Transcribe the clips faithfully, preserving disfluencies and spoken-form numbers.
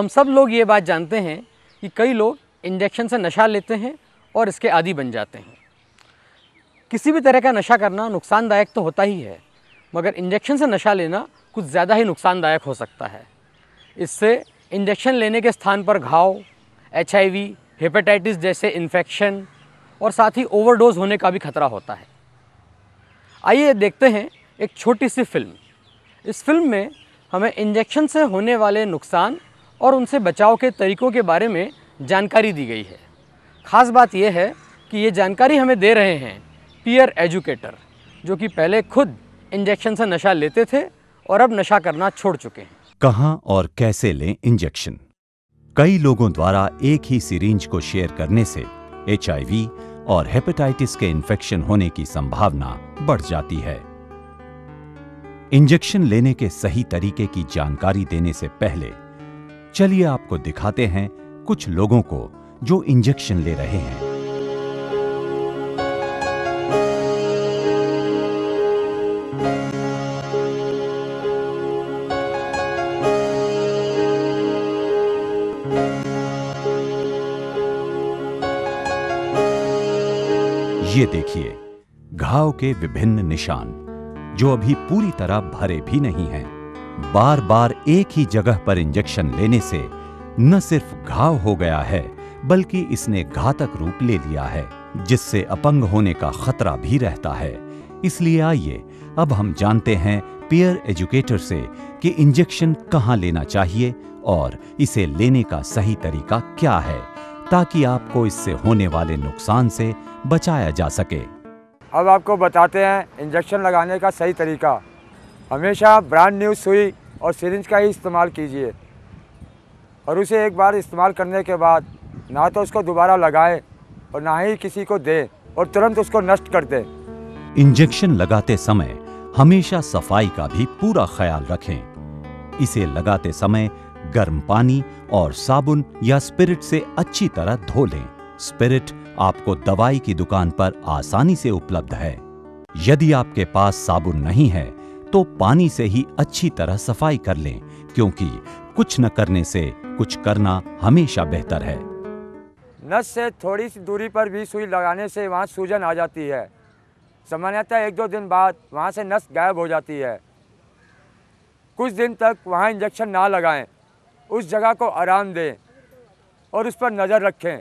हम सब लोग ये बात जानते हैं कि कई लोग इंजेक्शन से नशा लेते हैं और इसके आदी बन जाते हैं। किसी भी तरह का नशा करना नुकसानदायक तो होता ही है, मगर इंजेक्शन से नशा लेना कुछ ज़्यादा ही नुकसानदायक हो सकता है। इससे इंजेक्शन लेने के स्थान पर घाव, एच आई वी, हेपेटाइटिस जैसे इन्फेक्शन और साथ ही ओवरडोज होने का भी खतरा होता है। आइए देखते हैं एक छोटी सी फिल्म। इस फिल्म में हमें इंजेक्शन से होने वाले नुकसान और उनसे बचाव के तरीक़ों के बारे में जानकारी दी गई है। ख़ास बात यह है कि ये जानकारी हमें दे रहे हैं पीयर एजुकेटर, जो कि पहले खुद इंजेक्शन से नशा लेते थे और अब नशा करना छोड़ चुके हैं। कहाँ और कैसे लें इंजेक्शन? कई लोगों द्वारा एक ही सिरिंज को शेयर करने से एच आई वी और हेपेटाइटिस के इन्फेक्शन होने की संभावना बढ़ जाती है। इंजेक्शन लेने के सही तरीके की जानकारी देने से पहले चलिए आपको दिखाते हैं कुछ लोगों को जो इंजेक्शन ले रहे हैं। ये देखिए घाव के विभिन्न निशान जो अभी पूरी तरह भरे भी नहीं हैं। बार बार एक ही जगह पर इंजेक्शन लेने से न सिर्फ घाव हो गया है, बल्कि इसने घातक रूप ले लिया है, जिससे अपंग होने का खतरा भी रहता है। इसलिए आइए अब हम जानते हैं पीयर एजुकेटर से कि इंजेक्शन कहाँ लेना चाहिए और इसे लेने का सही तरीका क्या है, ताकि आपको इससे होने वाले नुकसान से बचाया जा सके। अब आपको बताते हैं इंजेक्शन लगाने का सही तरीका। हमेशा ब्रांड न्यू सुई और सिरिंज का ही इस्तेमाल कीजिए और उसे एक बार इस्तेमाल करने के बाद ना तो उसको दोबारा लगाएं और ना ही किसी को दें और तुरंत उसको नष्ट कर दें। इंजेक्शन लगाते समय हमेशा सफाई का भी पूरा ख्याल रखें। इसे लगाते समय गर्म पानी और साबुन या स्पिरिट से अच्छी तरह धो लें। स्पिरिट आपको दवाई की दुकान पर आसानी से उपलब्ध है। यदि आपके पास साबुन नहीं है तो पानी से ही अच्छी तरह सफाई कर लें, क्योंकि कुछ न करने से कुछ करना हमेशा बेहतर है। नस से थोड़ी सी दूरी पर भी सुई लगाने से वहाँ सूजन आ जाती है। सामान्यतः एक दो दिन बाद वहाँ से नस गायब हो जाती है। कुछ दिन तक वहाँ इंजेक्शन ना लगाएं, उस जगह को आराम दें और उस पर नज़र रखें।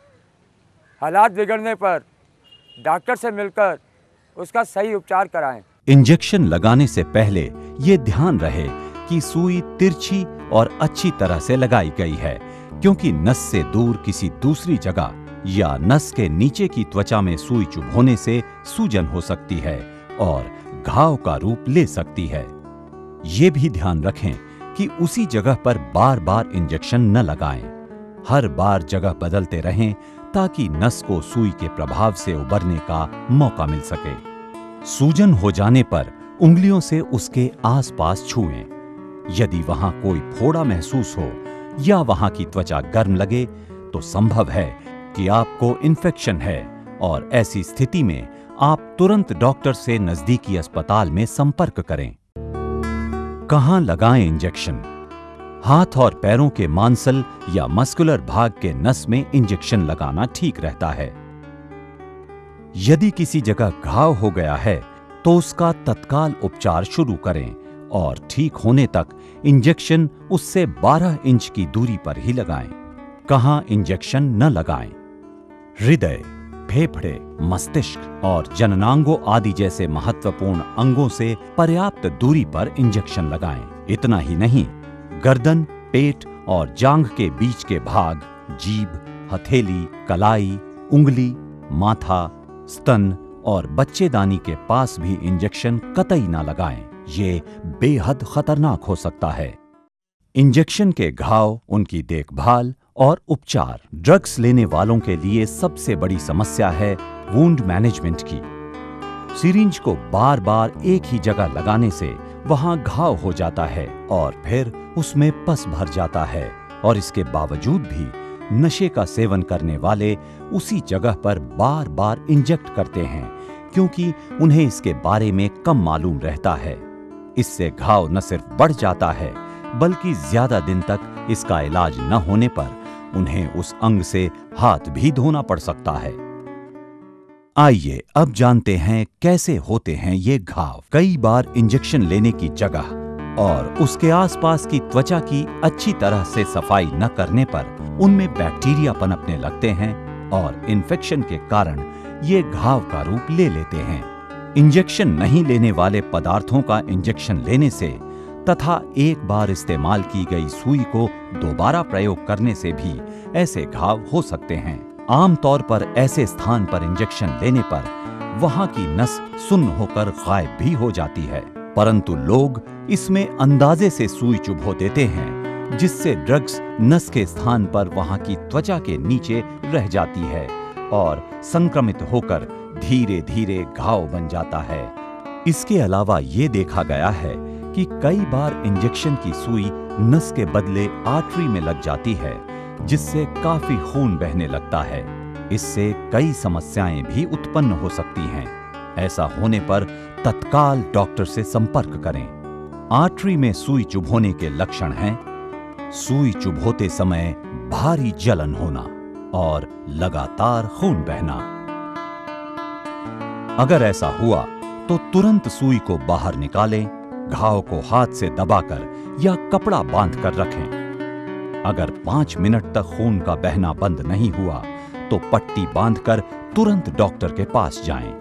हालात बिगड़ने पर डॉक्टर से मिलकर उसका सही उपचार कराएं। इंजेक्शन लगाने से पहले ये ध्यान रहे कि सुई तिरछी और अच्छी तरह से लगाई गई है, क्योंकि नस से दूर किसी दूसरी जगह या नस के नीचे की त्वचा में सुई चुभोने से सूजन हो सकती है और घाव का रूप ले सकती है। ये भी ध्यान रखें कि उसी जगह पर बार बार इंजेक्शन न लगाएं। हर बार जगह बदलते रहें ताकि नस को सुई के प्रभाव से उबरने का मौका मिल सके। सूजन हो जाने पर उंगलियों से उसके आसपास छुएं। यदि वहां कोई फोड़ा महसूस हो या वहां की त्वचा गर्म लगे तो संभव है कि आपको इन्फेक्शन है और ऐसी स्थिति में आप तुरंत डॉक्टर से नजदीकी अस्पताल में संपर्क करें। कहां लगाएं इंजेक्शन? हाथ और पैरों के मांसल या मस्कुलर भाग के नस में इंजेक्शन लगाना ठीक रहता है। यदि किसी जगह घाव हो गया है तो उसका तत्काल उपचार शुरू करें और ठीक होने तक इंजेक्शन उससे बारह इंच की दूरी पर ही लगाएं। कहां इंजेक्शन न लगाएं? हृदय, फेफड़े, मस्तिष्क और जननांगों आदि जैसे महत्वपूर्ण अंगों से पर्याप्त दूरी पर इंजेक्शन लगाएं। इतना ही नहीं, गर्दन, पेट और जांघ के बीच के भाग, जीभ, हथेली, कलाई, उंगली, माथा, स्तन और बच्चेदानी के पास भी इंजेक्शन कतई ना लगाएं। ये बेहद खतरनाक हो सकता है। इंजेक्शन के घाव, उनकी देखभाल और उपचार। ड्रग्स लेने वालों के लिए सबसे बड़ी समस्या है वुंड मैनेजमेंट की। सिरिंज को बार बार एक ही जगह लगाने से वहां घाव हो जाता है और फिर उसमें पस भर जाता है, और इसके बावजूद भी नशे का सेवन करने वाले उसी जगह पर बार बार इंजेक्ट करते हैं, क्योंकि उन्हें इसके बारे में कम मालूम रहता है। इससे घाव न सिर्फ बढ़ जाता है बल्कि ज्यादा दिन तक इसका इलाज न होने पर उन्हें उस अंग से हाथ भी धोना पड़ सकता है। आइए अब जानते हैं कैसे होते हैं ये घाव। कई बार इंजेक्शन लेने की जगह और उसके आसपास की त्वचा की अच्छी तरह से सफाई न करने पर उनमें बैक्टीरिया पनपने लगते हैं और इन्फेक्शन के कारण ये घाव का रूप ले लेते हैं। इंजेक्शन नहीं लेने वाले पदार्थों का इंजेक्शन लेने से तथा एक बार इस्तेमाल की गई सुई को दोबारा प्रयोग करने से भी ऐसे घाव हो सकते हैं। आमतौर पर ऐसे स्थान पर इंजेक्शन लेने पर वहां की नस सुन्न होकर गायब भी हो जाती है, परंतु लोग इसमें अंदाजे से सुई चुभो देते हैं, जिससे ड्रग्स नस के स्थान पर वहां की त्वचा के नीचे रह जाती है और संक्रमित होकर धीरे धीरे घाव बन जाता है। इसके अलावा ये देखा गया है कि कई बार इंजेक्शन की सुई नस के बदले आर्टरी में लग जाती है, जिससे काफी खून बहने लगता है। इससे कई समस्याएं भी उत्पन्न हो सकती हैं। ऐसा होने पर तत्काल डॉक्टर से संपर्क करें। आर्टरी में सुई चुभोने के लक्षण हैं: सुई चुभोते समय भारी जलन होना और लगातार खून बहना। अगर ऐसा हुआ तो तुरंत सुई को बाहर निकालें, घाव को हाथ से दबाकर या कपड़ा बांधकर रखें। अगर पांच मिनट तक खून का बहना बंद नहीं हुआ तो पट्टी बांधकर तुरंत डॉक्टर के पास जाएं।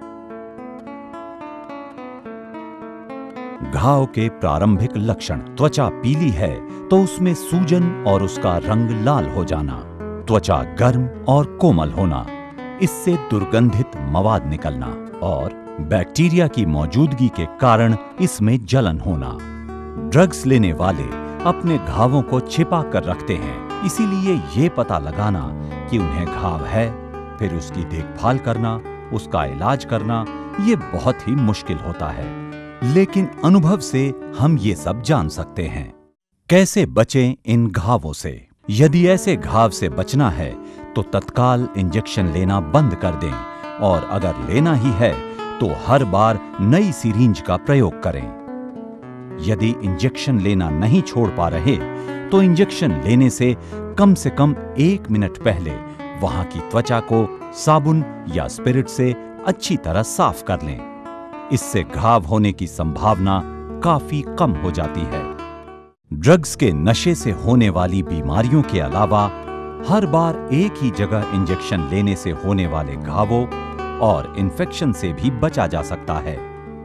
घाव के प्रारंभिक लक्षण: त्वचा पीली है तो उसमें सूजन और उसका रंग लाल हो जाना, त्वचा गर्म और कोमल होना, इससे दुर्गंधित मवाद निकलना और बैक्टीरिया की मौजूदगी के कारण इसमें जलन होना। ड्रग्स लेने वाले अपने घावों को छिपा कर रखते हैं, इसीलिए ये पता लगाना कि उन्हें घाव है, फिर उसकी देखभाल करना, उसका इलाज करना, ये बहुत ही मुश्किल होता है। लेकिन अनुभव से हम ये सब जान सकते हैं। कैसे बचें इन घावों से? यदि ऐसे घाव से बचना है तो तत्काल इंजेक्शन लेना बंद कर दें और अगर लेना ही है तो हर बार नई सिरिंज का प्रयोग करें। यदि इंजेक्शन लेना नहीं छोड़ पा रहे तो इंजेक्शन लेने से कम से कम एक मिनट पहले वहां की त्वचा को साबुन या स्पिरिट से अच्छी तरह साफ कर लें। इससे घाव होने की संभावना काफी कम हो जाती है। ड्रग्स के नशे से होने वाली बीमारियों के अलावा हर बार एक ही जगह इंजेक्शन लेने से होने वाले घावों और इन्फेक्शन से भी बचा जा सकता है।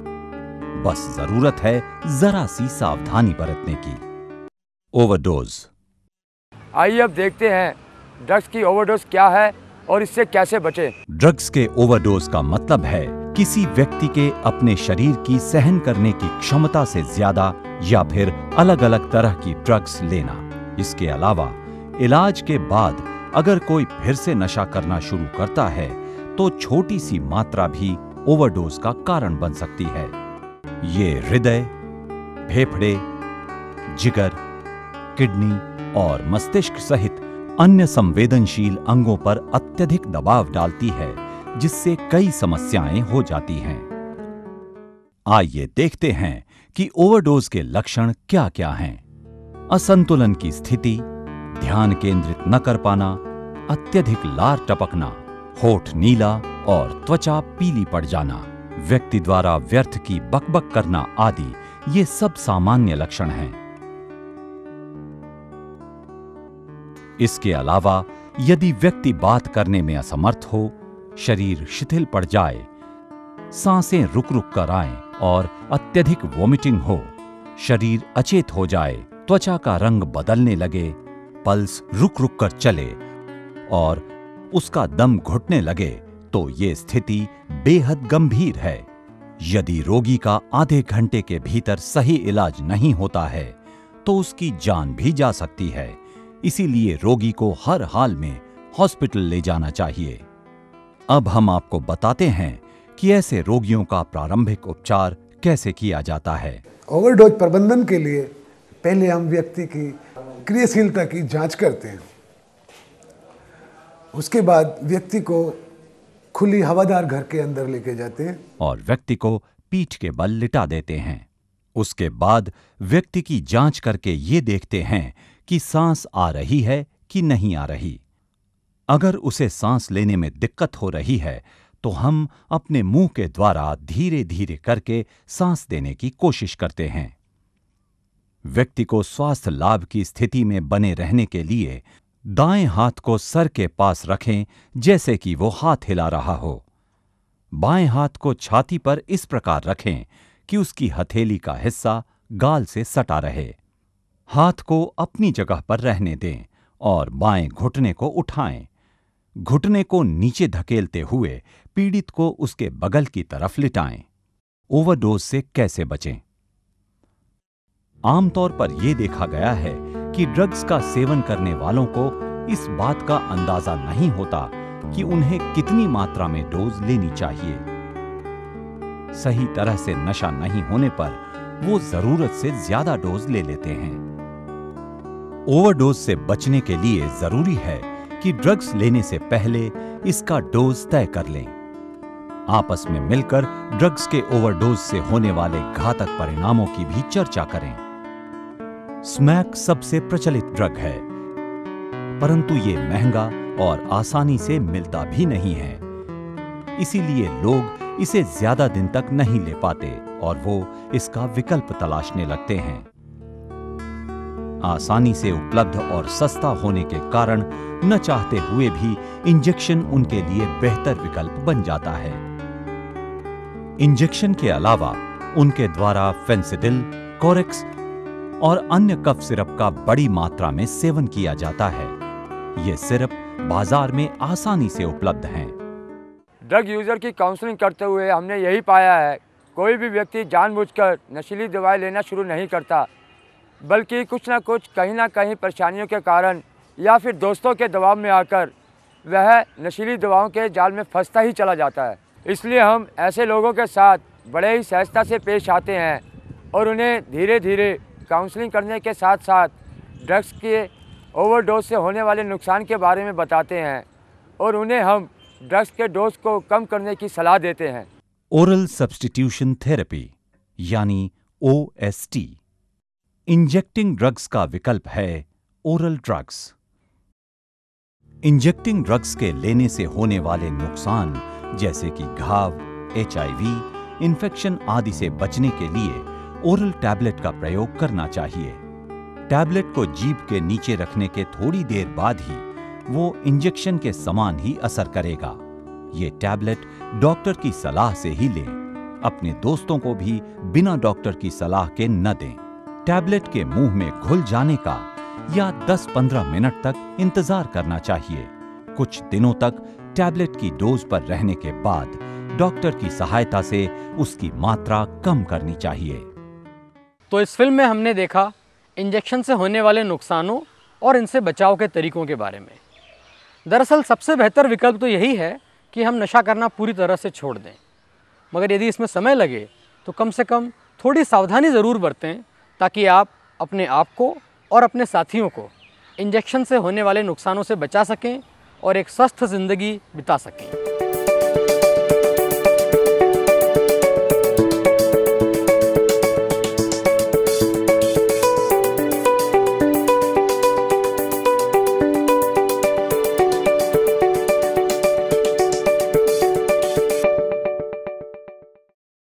बस जरूरत है जरा सी सावधानी बरतने की। ओवरडोज। आइए अब देखते हैं ड्रग्स की ओवरडोज क्या है और इससे कैसे बचें। ड्रग्स के ओवरडोज का मतलब है किसी व्यक्ति के अपने शरीर की सहन करने की क्षमता से ज्यादा या फिर अलग अलग तरह की ड्रग्स लेना। इसके अलावा इलाज के बाद अगर कोई फिर से नशा करना शुरू करता है तो छोटी सी मात्रा भी ओवरडोज का कारण बन सकती है। ये हृदय, फेफड़े, जिगर, किडनी और मस्तिष्क सहित अन्य संवेदनशील अंगों पर अत्यधिक दबाव डालती है, जिससे कई समस्याएं हो जाती हैं। आइए देखते हैं कि ओवरडोज के लक्षण क्या-क्या हैं। असंतुलन की स्थिति, ध्यान केंद्रित न कर पाना, अत्यधिक लार टपकना, होठ नीला और त्वचा पीली पड़ जाना, व्यक्ति द्वारा व्यर्थ की बकबक करना आदि ये सब सामान्य लक्षण हैं। इसके अलावा यदि व्यक्ति बात करने में असमर्थ हो, शरीर शिथिल पड़ जाए, सांसें रुक रुक कर आएं और अत्यधिक वोमिटिंग हो, शरीर अचेत हो जाए, त्वचा का रंग बदलने लगे, पल्स रुक रुक कर चले और उसका दम घुटने लगे, तो ये स्थिति बेहद गंभीर है। यदि रोगी का आधे घंटे के भीतर सही इलाज नहीं होता है तो उसकी जान भी जा सकती है। इसीलिए रोगी को हर हाल में हॉस्पिटल ले जाना चाहिए। अब हम आपको बताते हैं कि ऐसे रोगियों का प्रारंभिक उपचार कैसे किया जाता है। ओवरडोज प्रबंधन के लिए पहले हम व्यक्ति की क्रियाशीलता की जांच करते हैं। उसके बाद व्यक्ति को खुली हवादार घर के अंदर लेके जाते हैं और व्यक्ति को पीठ के बल लिटा देते हैं। उसके बाद व्यक्ति की जांच करके ये देखते हैं कि सांस आ रही है कि नहीं आ रही। अगर उसे सांस लेने में दिक्कत हो रही है तो हम अपने मुंह के द्वारा धीरे धीरे करके सांस देने की कोशिश करते हैं। व्यक्ति को स्वास्थ्य लाभ की स्थिति में बने रहने के लिए दाएं हाथ को सर के पास रखें जैसे कि वो हाथ हिला रहा हो। बाएं हाथ को छाती पर इस प्रकार रखें कि उसकी हथेली का हिस्सा गाल से सटा रहे। हाथ को अपनी जगह पर रहने दें और बाएं घुटने को उठाएं। घुटने को नीचे धकेलते हुए पीड़ित को उसके बगल की तरफ लिटाएं। ओवरडोज से कैसे बचें? आमतौर पर यह देखा गया है कि ड्रग्स का सेवन करने वालों को इस बात का अंदाजा नहीं होता कि उन्हें कितनी मात्रा में डोज लेनी चाहिए। सही तरह से नशा नहीं होने पर वो जरूरत से ज्यादा डोज ले लेते हैं। ओवरडोज से बचने के लिए जरूरी है कि ड्रग्स लेने से पहले इसका डोज तय कर लें। आपस में मिलकर ड्रग्स के ओवरडोज से होने वाले घातक परिणामों की भी चर्चा करें। स्मैक सबसे प्रचलित ड्रग है, परंतु ये महंगा और आसानी से मिलता भी नहीं है। इसीलिए लोग इसे ज्यादा दिन तक नहीं ले पाते और वो इसका विकल्प तलाशने लगते हैं। आसानी से उपलब्ध और सस्ता होने के कारण न चाहते हुए भी इंजेक्शन उनके लिए बेहतर विकल्प बन जाता है। इंजेक्शन के अलावा उनके द्वारा फेंसिडिल, कोरेक्स और अन्य कफ सिरप का बड़ी मात्रा में सेवन किया जाता है। ये सिरप बाजार में आसानी से उपलब्ध हैं। ड्रग यूजर की काउंसलिंग करते हुए हमने यही पाया है, कोई भी व्यक्ति जानबूझकर नशीली दवाई लेना शुरू नहीं करता, बल्कि कुछ ना कुछ कहीं ना कहीं परेशानियों के कारण या फिर दोस्तों के दबाव में आकर वह नशीली दवाओं के जाल में फंसता ही चला जाता है। इसलिए हम ऐसे लोगों के साथ बड़े ही सहजता से पेश आते हैं और उन्हें धीरे धीरे काउंसलिंग करने के साथ साथ ड्रग्स के ओवरडोज से होने वाले नुकसान के बारे में बताते हैं और उन्हें हम ड्रग्स के डोज को कम करने की सलाह देते हैं। ओरल सब्स्टिट्यूशन थेरेपी यानी O S T injecting drugs का विकल्प है ओरल ड्रग्स। इंजेक्टिंग ड्रग्स के लेने से होने वाले नुकसान जैसे कि घाव, एच आई वी, इन्फेक्शन आदि से बचने के लिए ओरल टैबलेट का प्रयोग करना चाहिए। टैबलेट को जीभ के नीचे रखने के थोड़ी देर बाद ही वो इंजेक्शन के समान ही असर करेगा। ये टैबलेट डॉक्टर की सलाह से ही लें। अपने दोस्तों को भी बिना डॉक्टर की सलाह के न दें। टैबलेट के मुंह में घुल जाने का या दस पंद्रह मिनट तक इंतजार करना चाहिए। कुछ दिनों तक टैबलेट की डोज पर रहने के बाद डॉक्टर की सहायता से उसकी मात्रा कम करनी चाहिए। तो इस फिल्म में हमने देखा इंजेक्शन से होने वाले नुकसानों और इनसे बचाव के तरीकों के बारे में। दरअसल सबसे बेहतर विकल्प तो यही है कि हम नशा करना पूरी तरह से छोड़ दें, मगर यदि इसमें समय लगे तो कम से कम थोड़ी सावधानी ज़रूर बरतें ताकि आप अपने आप को और अपने साथियों को इंजेक्शन से होने वाले नुकसानों से बचा सकें और एक स्वस्थ ज़िंदगी बिता सकें।